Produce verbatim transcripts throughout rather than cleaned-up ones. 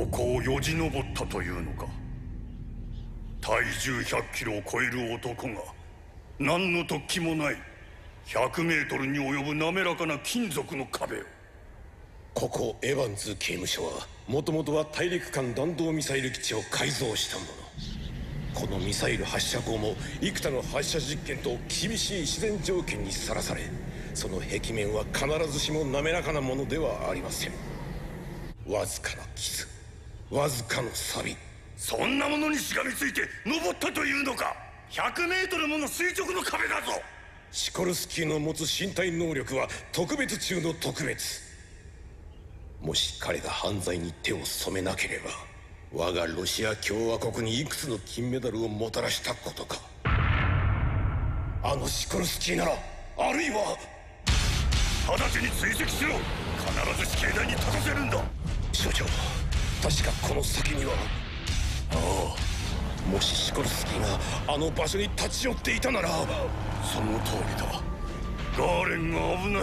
ここをよじ登ったというのか。体重ひゃくキロを超える男が何の突起もないひゃくメートルに及ぶ滑らかな金属の壁を。 ここエヴァンズ刑務所はもともとは大陸間弾道ミサイル基地を改造したもの。このミサイル発射口も幾多の発射実験と厳しい自然条件にさらされ、その壁面は必ずしも滑らかなものではありません。わずかな傷、わずかの錆。 そんなものにしがみついて登ったというのか。ひゃくメートルもの垂直の壁だぞ。 シコルスキーの持つ身体能力は特別中の特別。もし彼が犯罪に手を染めなければ、我がロシア共和国にいくつの金メダルをもたらしたことか。あのシコルスキーなら、あるいは直ちに追跡しろ。必ず死刑台に立たせるんだ。 所長、確かこの先には。 ああ、 もしシコルスキーがあの場所に立ち寄っていたなら。 その通りだ。ガーレンが危ない。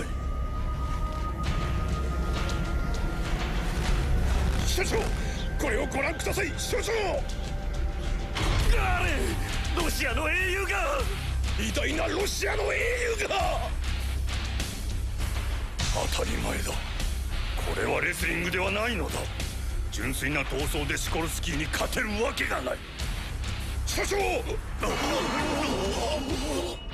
所長、これをご覧ください。所長、 ガーレン、ロシアの英雄が。 偉大なロシアの英雄が。 当たり前だ。これはレスリングではないのだ。純粋な闘争でシコルスキーに勝てるわけがない。 所長